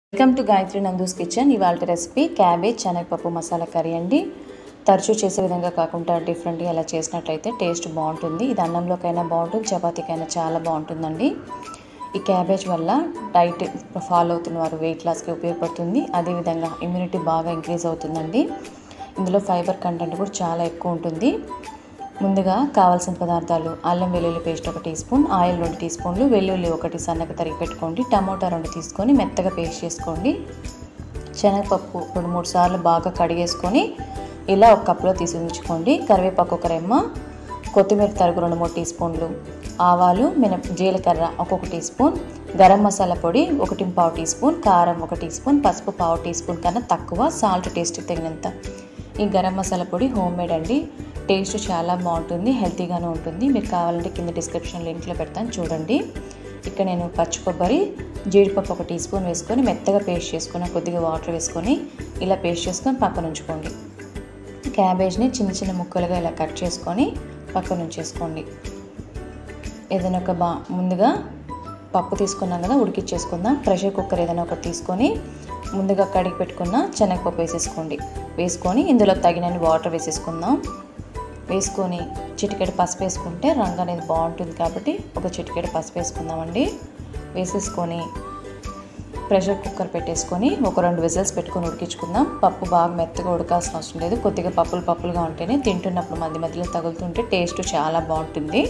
Welcome to Gayatri Nandu's kitchen. ఇవాళ recipe cabbage శనగపప్పు masala curry అండి. తరచూ చేసే విధంగా కాకుండా డిఫరెంట్గా ఇలా చేసినట్లయితే టేస్ట్ బాగుంటుంది. ఇది అన్నంలోకైనా బాగుంటుంది, చపాతీకైనా చాలా బాగుంటుందండి. ఈ క్యాబేజ్ వల్ల డైట్ ఫాలో అవుతున్న వారు వెయిట్ లాస్కి ఉపయోగపడుతుంది. అదేవిధంగా ఇమ్యూనిటీ బాగా ఇంక్రీజ్ అవుతుందండి. ఇందులో ఫైబర్ కంటెంట్ కూడా చాలా ఎక్కువ ఉంటుంది. ముందుగా కావాల్సిన పదార్థాలు: అల్లం వెల్లుల్లి పేస్ట్ 1 టీ స్పూన్, ఆయిల్ 2 టీ స్పూన్లు, వెల్లుల్లి 1 సన్నగా తరిగి పెట్టుకోండి, టమోటా 2 తీసుకొని మెత్తగా పేస్ట్ చేసుకోండి. శనగపప్పు 2-3 సార్లు బాగా కడిగేసుకొని ఇలా ఒక కప్లో తీసి ఉంచుకోండి. కరివేపాకు 1 రెమ్మ, కొత్తిమీర తరుగు 2-3 టీ స్పూన్లు, ఆవాలు, జీలకర్ర 1 టీ స్పూన్, గరం మసాలా పొడి 1.5 టీ స్పూన్, కారం 1 టీ స్పూన్, పసుపు 1/2 టీ స్పూన్ కన్నా తక్కువ, సాల్ట్ టేస్ట్కి తగినంత. ఈ గరం మసాలా పొడి హోమ్ మేడ్ అండి. టేస్ట్ చాలా బాగుంటుంది, హెల్తీగానే ఉంటుంది. మీరు కావాలంటే కింద డిస్క్రిప్షన్ లింక్లో పెడతాను, చూడండి. ఇక్కడ నేను పచ్చి కొబ్బరి, జీడిపప్పు 1 టీ స్పూన్ వేసుకొని మెత్తగా పేస్ట్ చేసుకొని కొద్దిగా వాటర్ వేసుకొని ఇలా పేస్ట్ చేసుకొని పక్కన ఉంచుకోండి. క్యాబేజ్ని చిన్న చిన్న ముక్కలుగా ఇలా కట్ చేసుకొని పక్కన ఉంచేసుకోండి. ఏదైనా ముందుగా పప్పు తీసుకున్నాం కదా, ఉడికిచ్చేసుకుందాం. ప్రెషర్ కుక్కర్ ఏదైనా ఒకటి తీసుకొని ముందుగా కడిగి పెట్టుకున్న శనగపప్పు వేసుకొని ఇందులో తగినన్ని వాటర్ వేసేసుకుందాం. వేసుకొని చిటికెడు పసుపు వేసుకుంటే రంగు అనేది బాగుంటుంది కాబట్టి ఒక చిటికెడు పసుపు వేసుకుందామండి. వేసేసుకొని ప్రెషర్ కుక్కర్ పెట్టేసుకొని ఒక 2 విజిల్స్ పెట్టుకొని ఉడికించుకుందాం. పప్పు బాగా మెత్తగా ఉడకాల్సిన అవసరం లేదు. కొద్దిగా పప్పులుగా ఉంటేనే తింటున్నప్పుడు మధ్య మధ్యలో తగులుతుంటే టేస్ట్ చాలా బాగుంటుంది.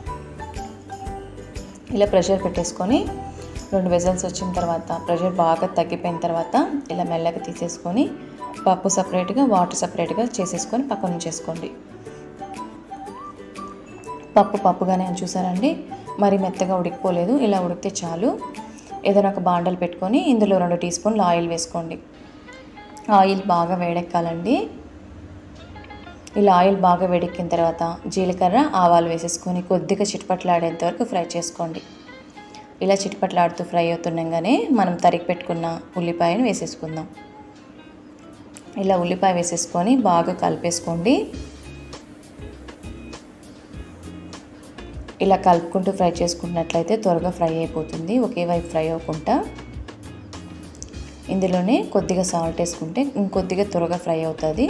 ఇలా ప్రెషర్ పెట్టేసుకొని 2 విజిల్స్ వచ్చిన తర్వాత ప్రెషర్ బాగా తగ్గిపోయిన తర్వాత ఇలా మెల్లగా తీసేసుకొని పప్పు సపరేట్గా, వాటర్ సపరేట్గా చేసేసుకొని పక్కన ఉంచేసుకోండి. పప్పుగానే చూసారండి, మరి మెత్తగా ఉడికిపోలేదు. ఇలా ఉడికితే చాలు. ఏదైనా ఒక బాండలు పెట్టుకొని ఇందులో 2 టీ స్పూన్లు ఆయిల్ వేసుకోండి. ఆయిల్ బాగా వేడెక్కాలండి. ఇలా ఆయిల్ బాగా వేడెక్కిన తర్వాత జీలకర్ర, ఆవాలు వేసేసుకొని కొద్దిగా చిటపట్లాడేంత వరకు ఫ్రై చేసుకోండి. ఇలా చిటపట్లాడుతూ ఫ్రై అవుతుండగానే మనం తరిగి పెట్టుకున్న ఉల్లిపాయను వేసేసుకుందాం. ఇలా ఉల్లిపాయ వేసేసుకొని బాగా కలిపేసుకోండి. ఇలా కలుపుకుంటూ ఫ్రై చేసుకున్నట్లయితే త్వరగా ఫ్రై అయిపోతుంది, ఒకే వైపు ఫ్రై అవ్వకుండా. ఇందులోనే కొద్దిగా సాల్ట్ వేసుకుంటే ఇంకొద్దిగా త్వరగా ఫ్రై అవుతుంది.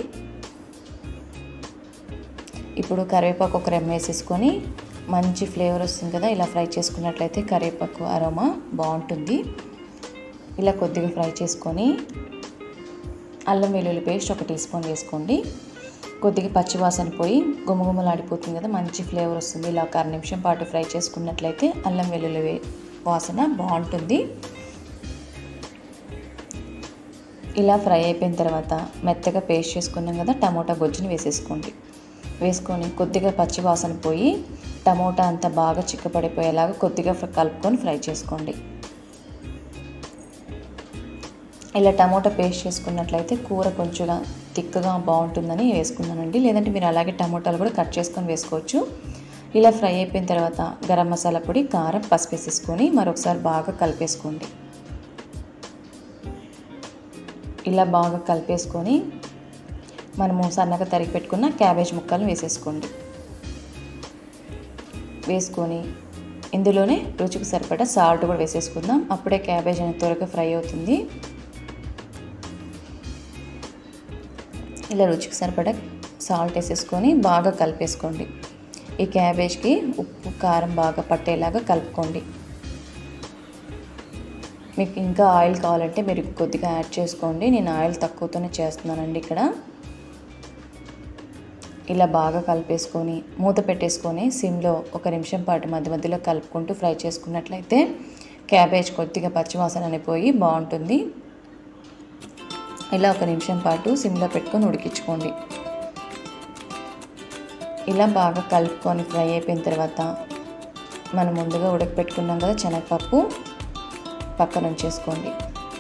ఇప్పుడు కరివేపాకు 1 రెమ్మ వేసేసుకొని మంచి ఫ్లేవర్ వస్తుంది కదా, ఇలా ఫ్రై చేసుకున్నట్లయితే కరివేపాకు అరోమా బాగుంటుంది. ఇలా కొద్దిగా ఫ్రై చేసుకొని అల్లం వెల్లుల్లి పేస్ట్ 1 టీ స్పూన్ వేసుకోండి. కొద్దిగా పచ్చివాసన పోయి గుమగుమలాడిపోతుంది కదా, మంచి ఫ్లేవర్ వస్తుంది. ఇలా 1 నిమిషం పాటు ఫ్రై చేసుకున్నట్లయితే అల్లం వెల్లుల్లి వాసన బాగుంటుంది. ఇలా ఫ్రై అయిపోయిన తర్వాత మెత్తగా పేస్ట్ చేసుకున్నాం కదా, టమోటా గొజ్జుని వేసుకొని కొద్దిగా పచ్చివాసన పోయి టమోటా అంతా బాగా చిక్కపడిపోయేలాగా కొద్దిగా కలుపుకొని ఫ్రై చేసుకోండి. ఇలా టమోటా పేస్ట్ చేసుకున్నట్లయితే కూర కొంచెం తిక్కగా బాగుంటుందని వేసుకున్నానండి. లేదంటే మీరు అలాగే టమోటాలు కూడా కట్ చేసుకొని వేసుకోవచ్చు. ఇలా ఫ్రై అయిపోయిన తర్వాత గరం మసాలా పొడి, కారం, పసుపు వేసేసుకొని మరొకసారి బాగా కలిపేసుకోండి. ఇలా బాగా కలిపేసుకొని మనము సన్నగా తరిగి పెట్టుకున్న క్యాబేజ్ ముక్కలను వేసుకొని ఇందులోనే రుచికి సరిపడా సాల్ట్ కూడా వేసేసుకుందాం. అప్పుడే క్యాబేజ్ అనేది త్వరగా ఫ్రై అవుతుంది. ఇలా రుచికి సరిపడా సాల్ట్ వేసేసుకొని బాగా కలిపేసుకోండి. ఈ క్యాబేజ్కి ఉప్పు, కారం బాగా పట్టేలాగా కలుపుకోండి. మీకు ఇంకా ఆయిల్ కావాలంటే మీరు కొద్దిగా యాడ్ చేసుకోండి. నేను ఆయిల్ తక్కువతోనే చేస్తున్నానండి ఇక్కడ. ఇలా బాగా కలిపేసుకొని మూత పెట్టేసుకొని సిమ్లో 1 నిమిషం పాటు మధ్య మధ్యలో కలుపుకుంటూ ఫ్రై చేసుకున్నట్లయితే క్యాబేజ్ కొద్దిగా పచ్చివాసన అనిపోయి బాగుంటుంది. ఇలా 1 నిమిషం పాటు సిమ్లో పెట్టుకొని ఉడికించుకోండి. ఇలా బాగా కలుపుకొని ఫ్రై అయిపోయిన తర్వాత మనం ముందుగా ఉడకపెట్టుకున్నాం కదా శనగపప్పు, పక్కన ఉంచేసుకోండి.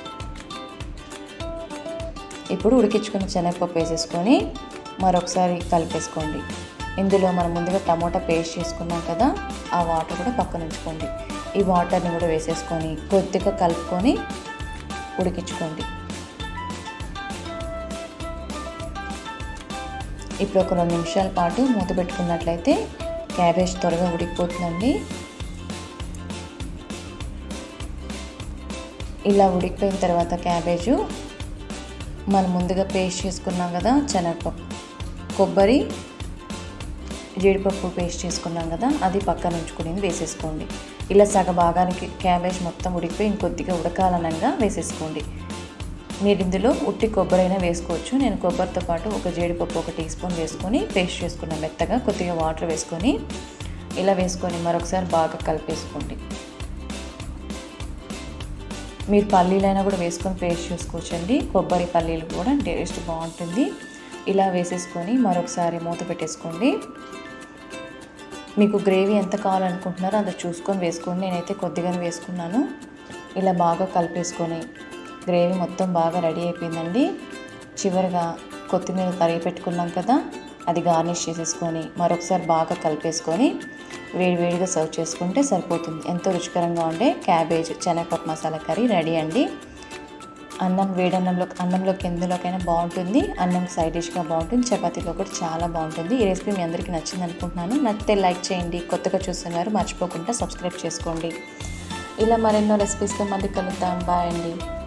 ఇప్పుడు ఉడికించుకున్న శనగపప్పు వేసేసుకొని మరొకసారి కలిపేసుకోండి. ఇందులో మనం ముందుగా టమోటా పేస్ట్ చేసుకున్నాం కదా, ఆ వాటర్ కూడా పక్కన ఉంచుకోండి. ఈ వాటర్ని కూడా వేసేసుకొని కొద్దిగా కలుపుకొని ఉడికించుకోండి. ఇప్పుడు ఒక 2 నిమిషాల పాటు మూత పెట్టుకున్నట్లయితే క్యాబేజ్ త్వరగా ఉడికిపోతుందండి. ఇలా ఉడికిపోయిన తర్వాత క్యాబేజు మనం ముందుగా పేస్ట్ చేసుకున్నాం కదా, శనగపప్పు, కొబ్బరి, జీడిపప్పు పేస్ట్ చేసుకున్నాం కదా, అది పక్కన ఉంచుకుని వేసేసుకోండి. ఇలా సగ భాగానికి క్యాబేజ్ మొత్తం ఉడికిపోయి ఇంకొద్దిగా ఉడకాలనంగా వేసేసుకోండి. మీరు ఇందులో ఉట్టి కొబ్బరి అయినా వేసుకోవచ్చు. నేను కొబ్బరితో పాటు ఒక జీడిపప్పు 1 టీ స్పూన్ వేసుకొని పేస్ట్ చేసుకున్నాను మెత్తగా. కొద్దిగా వాటర్ వేసుకొని ఇలా వేసుకొని మరొకసారి బాగా కలిపేసుకోండి. మీరు పల్లీలైనా కూడా వేసుకొని పేస్ట్ చేసుకోవచ్చండి. కొబ్బరి పల్లీలు కూడా టేస్ట్ బాగుంటుంది. ఇలా వేసేసుకొని మరొకసారి మూత పెట్టేసుకోండి. మీకు గ్రేవీ ఎంత కావాలనుకుంటున్నారో అంత చూసుకొని వేసుకోండి. నేనైతే కొద్దిగానే వేసుకున్నాను. ఇలా బాగా కలిపేసుకొని గ్రేవీ మొత్తం బాగా రెడీ అయిపోయిందండి. చివరిగా కొత్తిమీర తరిగి పెట్టుకున్నాం కదా, అది గార్నిష్ చేసేసుకొని మరొకసారి బాగా కలిపేసుకొని వేడివేడిగా సర్వ్ చేసుకుంటే సరిపోతుంది. ఎంతో రుచికరంగా ఉండే క్యాబేజ్ శనగపప్పు మసాలా కర్రీ రెడీ అండి. అన్నంలోకి ఎందులోకైనా బాగుంటుంది. అన్నంకి సైడ్ డిష్గా బాగుంటుంది. చపాతీలో కూడా చాలా బాగుంటుంది. ఈ రెసిపీ మీ అందరికీ నచ్చింది అనుకుంటున్నాను. నచ్చితే లైక్ చేయండి. కొత్తగా చూస్తున్నారు మర్చిపోకుండా సబ్స్క్రైబ్ చేసుకోండి. ఇలా మరెన్నో రెసిపీస్తో మళ్ళీ కలుద్దాం. బాయ్ అండి.